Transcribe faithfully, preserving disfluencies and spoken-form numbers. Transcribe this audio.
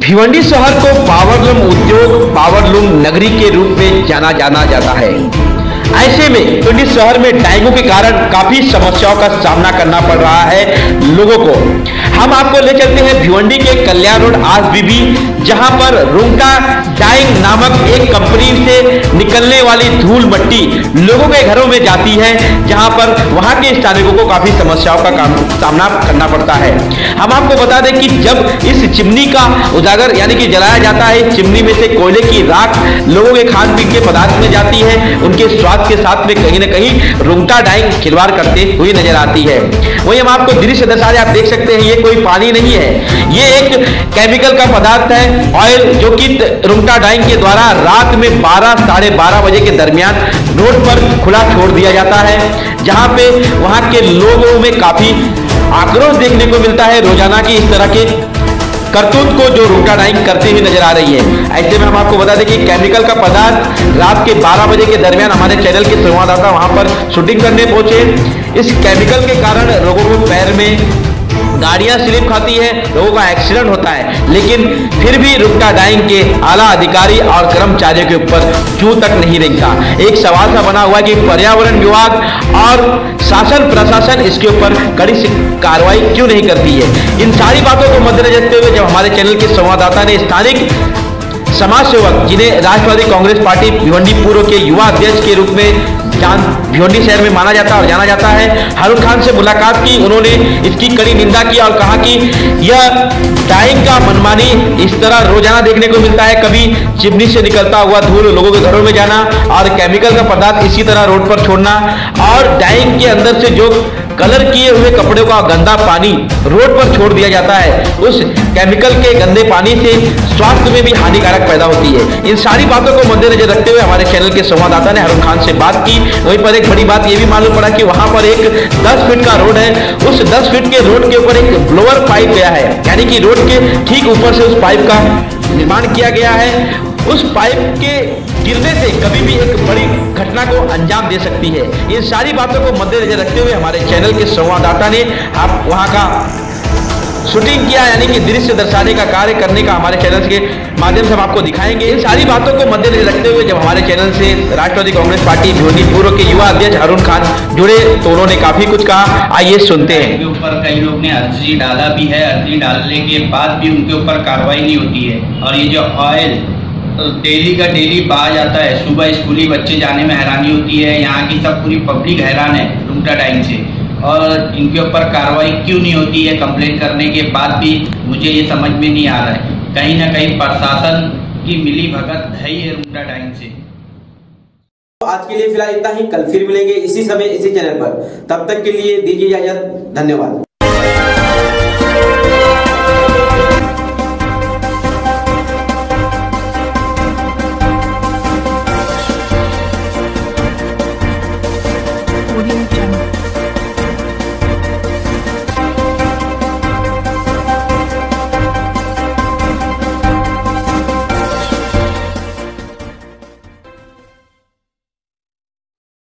भिवंडी शहर को पावरलूम उद्योग पावरलूम नगरी के रूप में जाना जाना जाता है। ऐसे में भिवंडी शहर में डेंगू के कारण काफी समस्याओं का सामना करना पड़ रहा है लोगों को। हम आपको ले चलते हैं भिवंडी के कल्याण रोड आसबीबी, जहां पर रुंगटा डाइंग नामक एक कंपनी से निकलने वाली धूल मट्टी लोगों के घरों में जाती है, जहां पर वहां के स्थानिकों को काफी समस्याओं का सामना करना पड़ता है। हम आपको बता दें कि जब इस चिमनी का उजागर यानी कि जलाया जाता है, चिमनी में से कोयले की राख लोगों के खान पीन के पदार्थ में जाती है, उनके स्वास्थ्य के साथ में कहीं ना कहीं रुंगटा डाइंग खिलवाड़ करते हुए नजर आती है। वही हम आपको दृश्य दर्शा रहे, आप देख सकते हैं ये कोई पानी नहीं है, ये एक केमिकल का पदार्थ है ऑयल, जो कि रुंगटा डाइंग के द्वारा रात में बारह साढ़े बारह बजे के दरमियान रोड पर खुला छोड़ दिया जाता है, जहां पे वहां के लोगों में काफी आक्रोश देखने को मिलता है रोजाना की इस तरह के करतूत को जो रुंगटा डाइंग करती हुई नजर आ रही है। ऐसे में हम आपको बता दें कि केमिकल का पदार्थ रात के बारह बजे के दरमियान हमारे चैनल के संवाददाता वहां पर शूटिंग करने पहुंचे। इस केमिकल के कारण लोगों को पैर में गाड़ियां स्लिप खाती है, लोगों का एक्सीडेंट होता है, लेकिन फिर भी रुंगटा डाइंग के आला अधिकारी और कर्मचारियों के ऊपर क्यों तक नहीं रेंगता। एक सवाल सा बना हुआ कि पर्यावरण विभाग और शासन प्रशासन इसके ऊपर कड़ी कार्रवाई क्यों नहीं करती है। इन सारी बातों को मद्देनजर रखते हुए जब हमारे चैनल के संवाददाता ने स्थानिक समाज सेवक, जिन्हें राष्ट्रवादी कांग्रेस पार्टी भिवंडी पूर्व के युवा अध्यक्ष के रूप में जान भिवंडी शहर में माना जाता है और जाना जाता है, हारून खान से मुलाकात की, उन्होंने इसकी कड़ी निंदा की और कहा कि यह डाइंग का मनमानी इस तरह रोजाना देखने को मिलता है। कभी चिमनी से निकलता हुआ धूल लोगों के घरों में जाना और केमिकल का पदार्थ इसी तरह रोड पर छोड़ना, और डाइंग के अंदर से जो कलर किए हुए कपड़ों का गंदा पानी रोड पर छोड़ दिया जाता है, उस केमिकल के गंदे पानी से स्वास्थ्य में भी हानिकारक पैदा होती है। इन सारी बातों को मद्देनजर रखते हुए हमारे चैनल के संवाददाता ने हारून खान से बात की। वहीं पर एक बड़ी बात यह भी मालूम पड़ा कि वहां पर एक दस फीट का रोड है, उस दस फीट के रोड के ऊपर एक ब्लोअर पाइप गया है, यानी कि रोड के ठीक ऊपर से उस पाइप का निर्माण किया गया है। उस पाइप के गिरने से कभी भी एक बड़ी घटना को अंजाम दे सकती है। इन सारी बातों को मद्देनजर रखते हुए हमारे चैनल के संवाददाता ने आप वहां का शूटिंग किया, यानी कि दृश्य दर्शाने का कार्य करने का हमारे चैनल के माध्यम से हम आपको दिखाएंगे। इन सारी बातों को मद्देनजर रखते हुए जब हमारे चैनल से राष्ट्रवादी कांग्रेस पार्टी भिवंडी पूर्व के युवा अध्यक्ष हारून खान जुड़े तो उन्होंने काफी कुछ कहा, आइए सुनते हैं। इनके ऊपर कई लोग ने अर्जी डाला भी है, अर्जी डालने के बाद भी उनके ऊपर कार्रवाई नहीं होती है। और ये जो ऑयल डेली का डेली बाहर जाता है, सुबह स्कूली बच्चे जाने में हैरानी होती है, यहाँ की सब पूरी पब्लिक हैरान है रुंगटा डाइंग से, और इनके ऊपर कार्रवाई क्यों नहीं होती है। कंप्लेंट करने के बाद भी मुझे ये समझ में नहीं आ रहा है, कहीं ना कहीं प्रशासन की मिली भगत है ये रुंगटा डाइंग से। आज के लिए फिलहाल इतना ही, कल फिर मिलेंगे इसी समय इसी चैनल पर, तब तक के लिए दीजिए इजाजत, धन्यवाद।